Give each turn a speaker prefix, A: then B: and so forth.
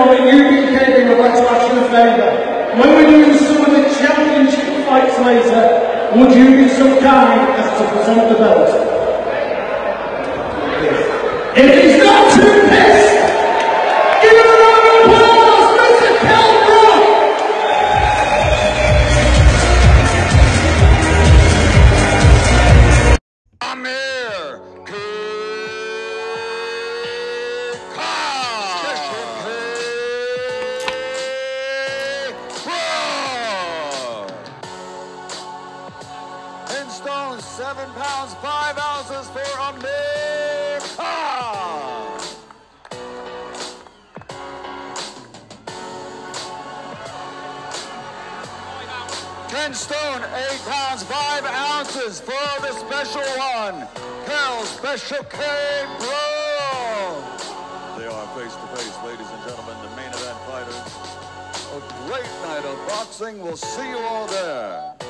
A: everyone at UBKB would like to ask you a favour. When we're doing some of the championship fights later, would you be so kind as to present the belt? If he's not too pissed, give him a round of applause, Mr. Kell Brook!
B: I'm here, in stone, 7 pounds, 5 ounces for America! 10 stone, 8 pounds, 5 ounces for the special one, Kell Special K. Brook. They are face to face, ladies and gentlemen, the main event fighters. A great night of boxing. We'll see you all there.